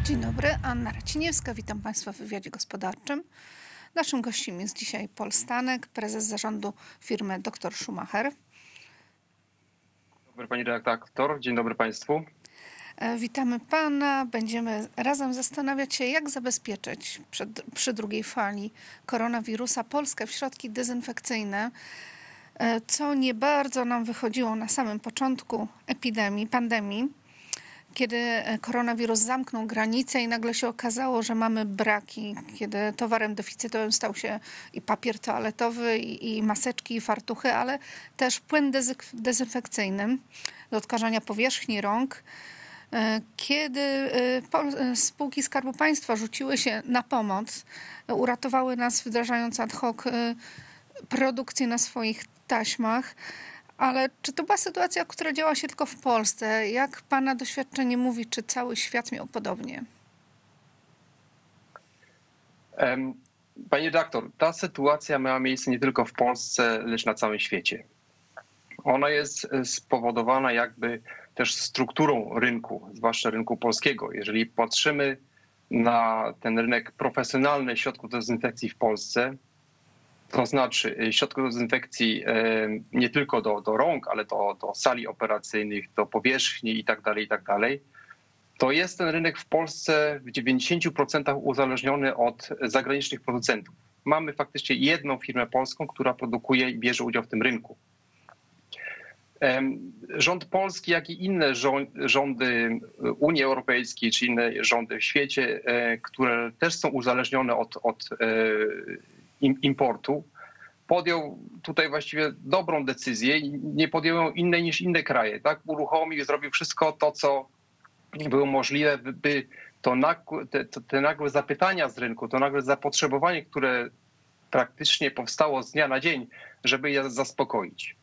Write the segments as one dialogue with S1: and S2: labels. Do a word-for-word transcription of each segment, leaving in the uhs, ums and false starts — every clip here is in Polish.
S1: Dzień dobry, Anna Raciniewska, witam Państwa w wywiadzie gospodarczym. Naszym gościem jest dzisiaj Paul Stanek, prezes zarządu firmy doktor Schumacher.
S2: Dzień dobry pani redaktor, dzień dobry Państwu.
S1: Witamy Pana. Będziemy razem zastanawiać się, jak zabezpieczyć przed, przy drugiej fali koronawirusa Polskę w środki dezynfekcyjne, co nie bardzo nam wychodziło na samym początku epidemii, pandemii, kiedy koronawirus zamknął granice i nagle się okazało, że mamy braki, kiedy towarem deficytowym stał się i papier toaletowy, i, i maseczki, i fartuchy, ale też płyn dezynfekcyjny do odkażania powierzchni rąk. Kiedy spółki Skarbu Państwa rzuciły się na pomoc, uratowały nas, wdrażając ad hoc produkcję na swoich taśmach. Ale czy to była sytuacja, która działa się tylko w Polsce? Jak Pana doświadczenie mówi, czy cały świat miał podobnie?
S2: Pani redaktor, ta sytuacja miała miejsce nie tylko w Polsce, lecz na całym świecie. Ona jest spowodowana jakby też strukturą rynku, zwłaszcza rynku polskiego. Jeżeli patrzymy na ten rynek profesjonalny środków dezynfekcji w Polsce, to znaczy środków dezynfekcji nie tylko do, do rąk, ale do, do sali operacyjnych, do powierzchni itd., itd., to jest ten rynek w Polsce w dziewięćdziesięciu procentach uzależniony od zagranicznych producentów. Mamy faktycznie jedną firmę polską, która produkuje i bierze udział w tym rynku. Rząd polski, jak i inne rządy Unii Europejskiej czy inne rządy w świecie, które też są uzależnione od, od importu, podjął tutaj właściwie dobrą decyzję i nie podjął innej niż inne kraje. Tak? Uruchomił i zrobił wszystko to, co było możliwe, by to nagłe, te, te nagłe zapytania z rynku, to nagłe zapotrzebowanie, które praktycznie powstało z dnia na dzień, żeby je zaspokoić.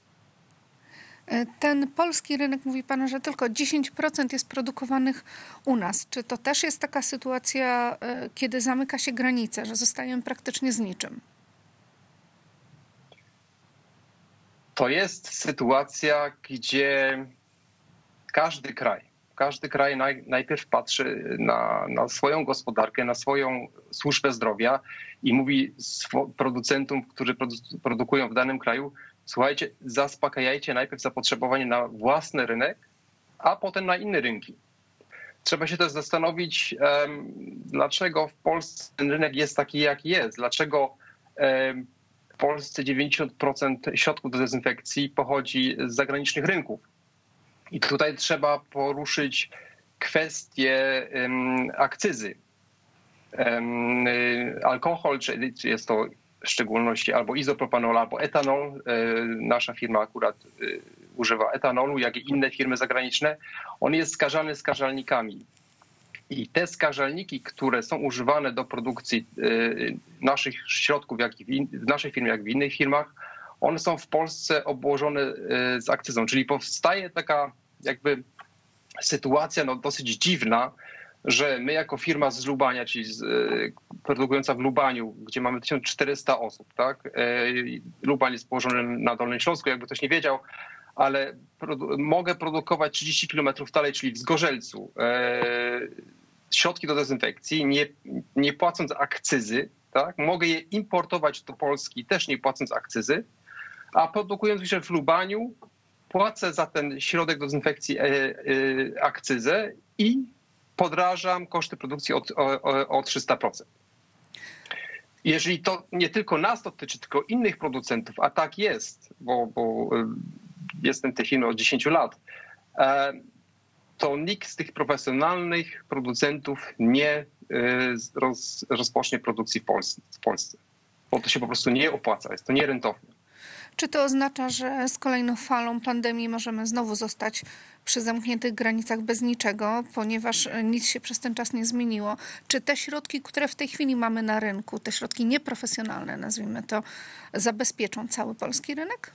S1: Ten polski rynek, mówi Pan, że tylko dziesięć procent jest produkowanych u nas. Czy to też jest taka sytuacja, kiedy zamyka się granice, że zostajemy praktycznie z niczym?
S2: To jest sytuacja, gdzie każdy kraj, każdy kraj naj, najpierw patrzy na, na swoją gospodarkę, na swoją służbę zdrowia i mówi producentom, którzy produkują w danym kraju: słuchajcie, zaspokajajcie najpierw zapotrzebowanie na własny rynek, a potem na inne rynki. Trzeba się też zastanowić, um, dlaczego w Polsce ten rynek jest taki, jaki jest. Dlaczego um, w Polsce dziewięćdziesiąt procent środków do dezynfekcji pochodzi z zagranicznych rynków. I tutaj trzeba poruszyć kwestię um, akcyzy. Um, alkohol, czy jest to w szczególności albo izopropanol, albo etanol. Nasza firma akurat używa etanolu, jak i inne firmy zagraniczne. On jest skażany skażalnikami. I te skażalniki, które są używane do produkcji naszych środków, jak i w naszej firmie, jak i w innych firmach, one są w Polsce obłożone z akcyzą. Czyli powstaje taka jakby sytuacja no, dosyć dziwna, że my jako firma z Lubania, czyli z, produkująca w Lubaniu, gdzie mamy tysiąc czterysta osób, tak? Lubań jest położony na Dolnym Śląsku, jakby ktoś nie wiedział, ale produ- mogę produkować trzydzieści kilometrów dalej, czyli w Zgorzelcu, e, środki do dezynfekcji, nie, nie płacąc akcyzy, tak? Mogę je importować do Polski, też nie płacąc akcyzy, a produkując jeszcze w Lubaniu, płacę za ten środek do dezynfekcji e, e, akcyzę i podrażam koszty produkcji o, o, o trzysta procent. Jeżeli to nie tylko nas dotyczy, tylko innych producentów, a tak jest, bo, bo jestem w tej firmie od dziesięciu lat, to nikt z tych profesjonalnych producentów nie roz, rozpocznie produkcji w Polsce, w Polsce, bo to się po prostu nie opłaca, jest to nierentowne.
S1: Czy to oznacza, że z kolejną falą pandemii możemy znowu zostać przy zamkniętych granicach bez niczego, ponieważ nic się przez ten czas nie zmieniło? Czy te środki, które w tej chwili mamy na rynku, te środki nieprofesjonalne, nazwijmy to, zabezpieczą cały polski rynek?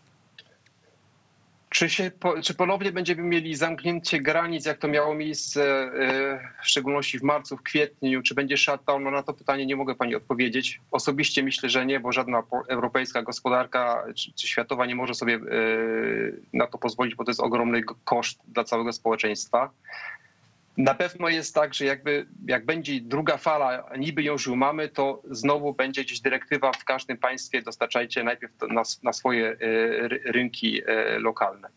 S2: Czy, się, czy ponownie będziemy mieli zamknięcie granic, jak to miało miejsce w szczególności w marcu, w kwietniu? Czy będzie shutdown? No na to pytanie nie mogę pani odpowiedzieć. Osobiście myślę, że nie, bo żadna europejska gospodarka czy, czy światowa nie może sobie na to pozwolić, bo to jest ogromny koszt dla całego społeczeństwa. Na pewno jest tak, że jakby jak będzie druga fala, niby ją już mamy, to znowu będzie gdzieś dyrektywa w każdym państwie, dostarczajcie najpierw na, na swoje rynki lokalne.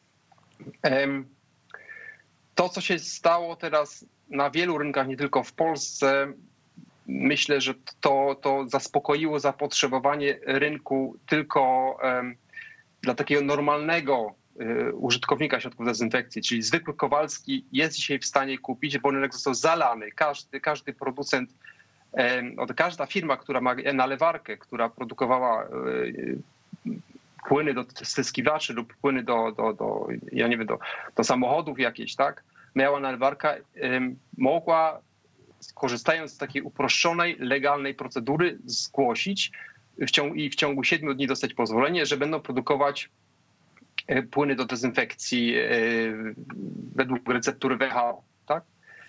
S2: To, co się stało teraz na wielu rynkach, nie tylko w Polsce, myślę, że to, to zaspokoiło zapotrzebowanie rynku tylko dla takiego normalnego użytkownika środków dezynfekcji, czyli zwykły Kowalski jest dzisiaj w stanie kupić, bo rynek został zalany. Każdy, każdy producent, każda firma, która ma nalewarkę, która produkowała płyny do styskiwaczy lub płyny do, do, do, ja nie wiem, do, do samochodów jakieś, tak, miała nalewarkę, mogła, korzystając z takiej uproszczonej, legalnej procedury, zgłosić w ciągu, i w ciągu siedmiu dni dostać pozwolenie, że będą produkować płyny do dezynfekcji według receptury W H O. Tak?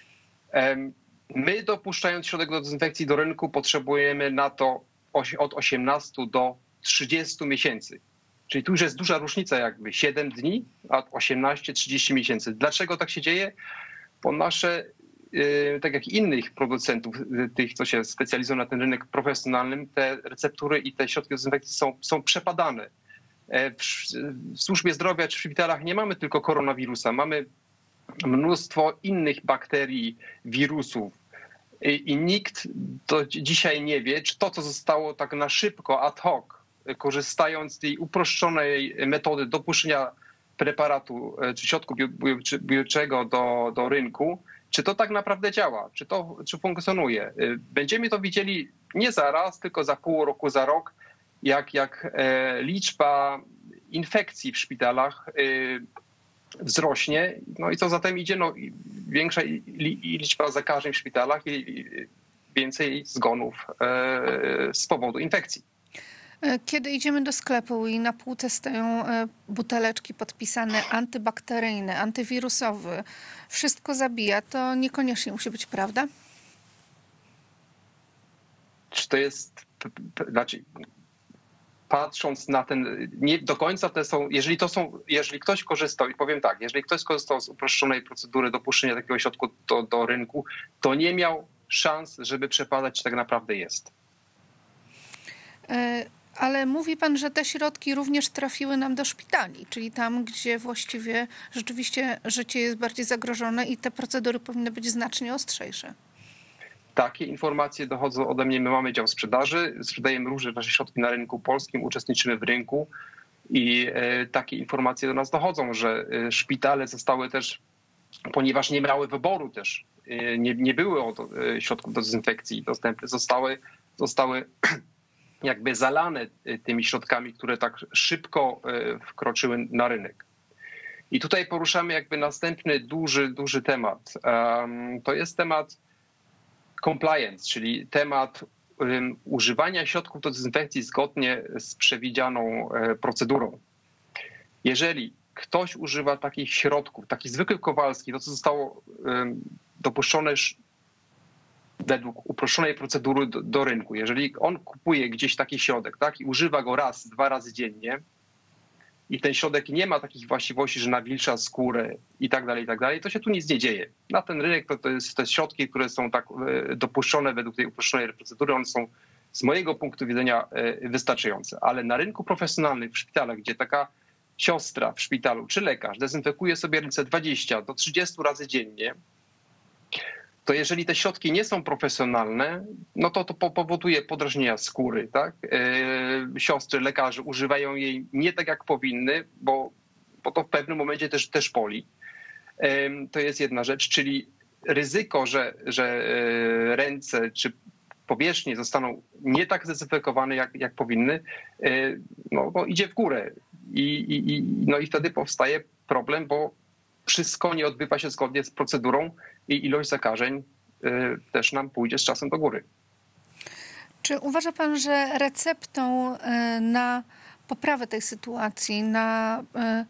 S2: My, dopuszczając środek do dezynfekcji do rynku, potrzebujemy na to od osiemnastu do trzydziestu miesięcy. Czyli tu już jest duża różnica, jakby siedem dni, a osiemnaście trzydzieści miesięcy. Dlaczego tak się dzieje? Bo nasze, tak jak innych producentów, tych, co się specjalizują na ten rynek profesjonalnym, te receptury i te środki dezynfekcji są, są przepadane. W, w służbie zdrowia czy w szpitalach nie mamy tylko koronawirusa, mamy mnóstwo innych bakterii, wirusów i, i nikt do dzisiaj nie wie, czy to, co zostało tak na szybko, ad hoc, korzystając z tej uproszczonej metody dopuszczenia preparatu czy środku biobójczego do, do rynku, czy to tak naprawdę działa, czy to czy funkcjonuje. Będziemy to widzieli nie zaraz, tylko za pół roku, za rok, jak, jak liczba infekcji w szpitalach wzrośnie, no i co za tym idzie, no większa liczba zakażeń w szpitalach i więcej zgonów z powodu infekcji.
S1: Kiedy idziemy do sklepu i na półce stoją buteleczki podpisane antybakteryjne, antywirusowy, wszystko zabija, to niekoniecznie musi być prawda?
S2: Czy to jest, znaczy patrząc na ten, nie do końca te są, jeżeli to są, jeżeli ktoś korzystał, i powiem tak, jeżeli ktoś korzystał z uproszczonej procedury dopuszczenia takiego środku do, do rynku, to nie miał szans, żeby przepadać, czy tak naprawdę jest.
S1: Y- Ale mówi pan, że te środki również trafiły nam do szpitali, czyli tam, gdzie właściwie rzeczywiście życie jest bardziej zagrożone i te procedury powinny być znacznie ostrzejsze.
S2: Takie informacje dochodzą ode mnie. My mamy dział sprzedaży, sprzedajemy różne nasze środki na rynku polskim, uczestniczymy w rynku i takie informacje do nas dochodzą, że szpitale zostały też, ponieważ nie miały wyboru też, nie, nie były od środków do dezynfekcji dostępne, zostały, zostały jakby zalane tymi środkami, które tak szybko wkroczyły na rynek. I tutaj poruszamy jakby następny duży, duży temat. To jest temat compliance, czyli temat używania środków do dezynfekcji zgodnie z przewidzianą procedurą. Jeżeli ktoś używa takich środków, takich zwykłych Kowalskich, to co zostało dopuszczone według uproszczonej procedury do, do rynku, jeżeli on kupuje gdzieś taki środek, tak, i używa go raz, dwa razy dziennie i ten środek nie ma takich właściwości, że nawilża skórę i tak dalej, i tak dalej, to się tu nic nie dzieje. Na ten rynek to, to, jest, to jest środki, które są tak dopuszczone według tej uproszczonej procedury, one są z mojego punktu widzenia wystarczające. Ale na rynku profesjonalnym, w szpitalach, gdzie taka siostra w szpitalu czy lekarz dezynfekuje sobie ręce dwadzieścia do trzydziestu razy dziennie, to jeżeli te środki nie są profesjonalne, no to to powoduje podrażnienia skóry, tak? Siostry, lekarze używają jej nie tak jak powinny, bo, bo to w pewnym momencie też, też boli. To jest jedna rzecz, czyli ryzyko, że, że ręce czy powierzchnie zostaną nie tak zdezynfekowane jak, jak powinny, no, no idzie w górę. I, i, no i wtedy powstaje problem, bo wszystko nie odbywa się zgodnie z procedurą i ilość zakażeń też nam pójdzie z czasem do góry.
S1: Czy uważa pan, że receptą na poprawę tej sytuacji, na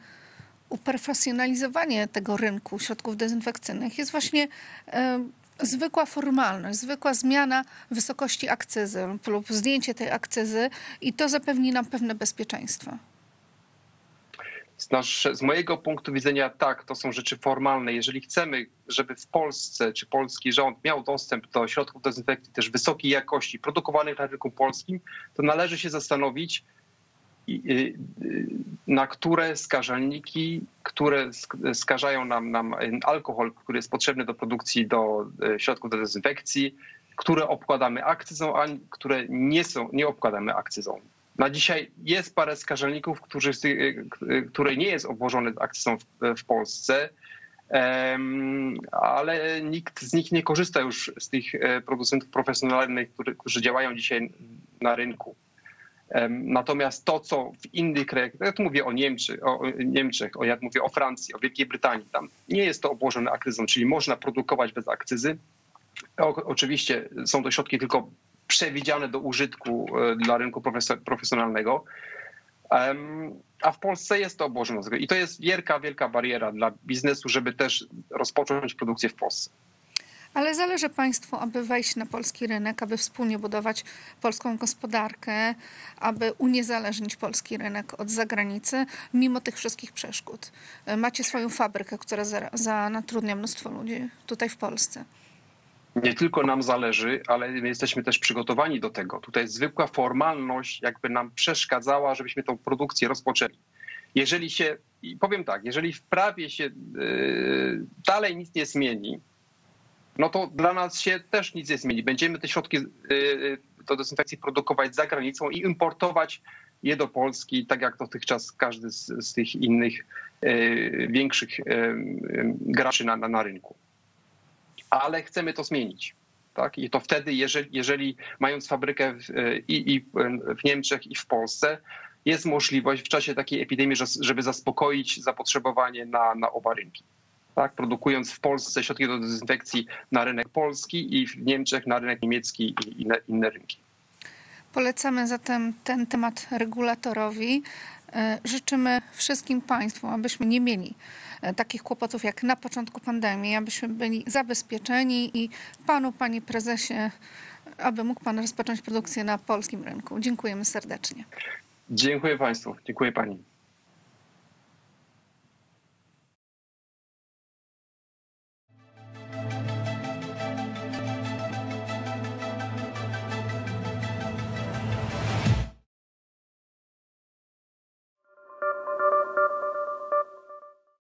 S1: uprofesjonalizowanie tego rynku środków dezynfekcyjnych jest właśnie zwykła formalność, zwykła zmiana wysokości akcyzy lub zdjęcie tej akcyzy i to zapewni nam pewne bezpieczeństwo?
S2: Z, nasze, z mojego punktu widzenia tak, to są rzeczy formalne. Jeżeli chcemy, żeby w Polsce czy polski rząd miał dostęp do środków dezynfekcji też wysokiej jakości, produkowanych na rynku polskim, to należy się zastanowić, na które skażalniki, które skażają nam, nam alkohol, który jest potrzebny do produkcji do środków do dezynfekcji, które obkładamy akcyzą, a które nie są, nie obkładamy akcyzą. Na dzisiaj jest parę skażalników, którzy, które nie jest obłożone akcyzą w, w Polsce, ale nikt z nich nie korzysta już z tych producentów profesjonalnych, którzy działają dzisiaj na rynku. Natomiast to, co w innych krajach, ja tu mówię o Niemczech, o Niemczech, o, jak mówię o Francji, o Wielkiej Brytanii, tam nie jest to obłożone akcyzą, czyli można produkować bez akcyzy. O, oczywiście są to środki tylko przewidziane do użytku dla rynku profesjonalnego, a w Polsce jest to obłożone. I to jest wielka, wielka bariera dla biznesu, żeby też rozpocząć produkcję w Polsce.
S1: Ale zależy państwu, aby wejść na polski rynek, aby wspólnie budować polską gospodarkę, aby uniezależnić polski rynek od zagranicy, mimo tych wszystkich przeszkód. Macie swoją fabrykę, która zatrudnia mnóstwo ludzi tutaj w Polsce.
S2: Nie tylko nam zależy, ale my jesteśmy też przygotowani do tego. Tutaj zwykła formalność jakby nam przeszkadzała, żebyśmy tą produkcję rozpoczęli. Jeżeli się, powiem tak, jeżeli w prawie się yy, dalej nic nie zmieni, no to dla nas się też nic nie zmieni. Będziemy te środki do dezynfekcji produkować za granicą i importować je do Polski, tak jak dotychczas każdy z, z tych innych większych graczy na, na, na rynku. Ale chcemy to zmienić. Tak? I to wtedy, jeżeli, jeżeli mając fabrykę w, i, i w Niemczech, i w Polsce, jest możliwość w czasie takiej epidemii, żeby zaspokoić zapotrzebowanie na, na oba rynki. Tak, produkując w Polsce środki do dezynfekcji na rynek polski i w Niemczech na rynek niemiecki i inne, inne rynki.
S1: Polecamy zatem ten temat regulatorowi. Życzymy wszystkim państwu, abyśmy nie mieli takich kłopotów jak na początku pandemii, abyśmy byli zabezpieczeni i panu, panie prezesie, aby mógł pan rozpocząć produkcję na polskim rynku. Dziękujemy serdecznie.
S2: Dziękuję państwu. Dziękuję pani.